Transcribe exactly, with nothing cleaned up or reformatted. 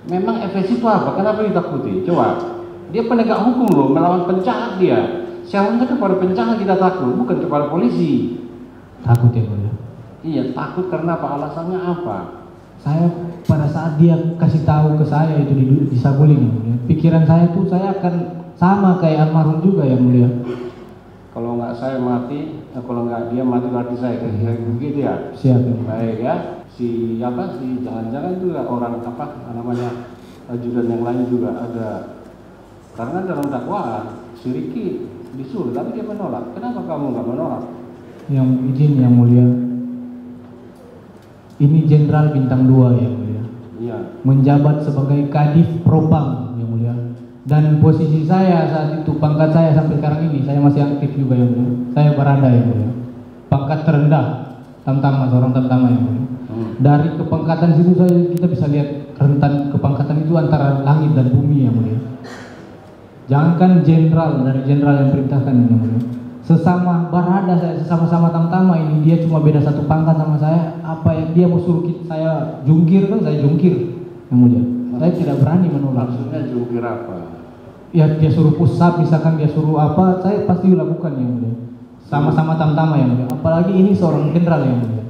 Memang Efes itu apa? Kenapa ditakuti? Coba, dia penegak hukum loh, melawan penjahat dia. Seharusnya kepada penjahat kita takut, bukan kepada polisi. Takut ya mulia. Iya, takut karena apa? Alasannya apa? Saya pada saat dia kasih tahu ke saya itu di, di Saguling ya mulia, pikiran saya tuh saya akan sama kayak almarhum juga ya mulia. Kalau nggak saya mati, kalau nggak dia mati berarti saya, kira-kira begitu ya. Siap ya. Baik ya. Si apa? Si jangan-jangan juga orang apa namanya ajudan yang lain juga ada. Karena dalam dakwaan si Riki disuruh, tapi dia menolak. Kenapa kamu nggak menolak? Yang izin yang mulia. Ini Jenderal bintang dua ya mulia. Iya. Menjabat sebagai Kadif Propam yang mulia. Dan posisi saya saat itu, pangkat saya sampai sekarang ini, saya masih aktif juga yang mulia. Saya berada yang mulia. Pangkat terendah, tamtama, seorang tamtama yang mulia. Hmm. Dari kepangkatan situ saya kita bisa lihat rentan kepangkatan itu antara langit dan bumi yang mulia. Jangankan jenderal, dari jenderal yang perintahkan yang mulia. Sesama barada saya, sesama-sama tamtama ini, dia cuma beda satu pangkat sama saya. Apa yang dia mau suruh kita, saya jungkir kan, saya jungkir yang mulia. Saya tidak berani menolak. Maksudnya jungkir apa? Ya dia suruh pusat, misalkan dia suruh apa, saya pasti lakukan yang mulia. Sama-sama tamtama yang mulia. Apalagi ini seorang jenderal yang mulia.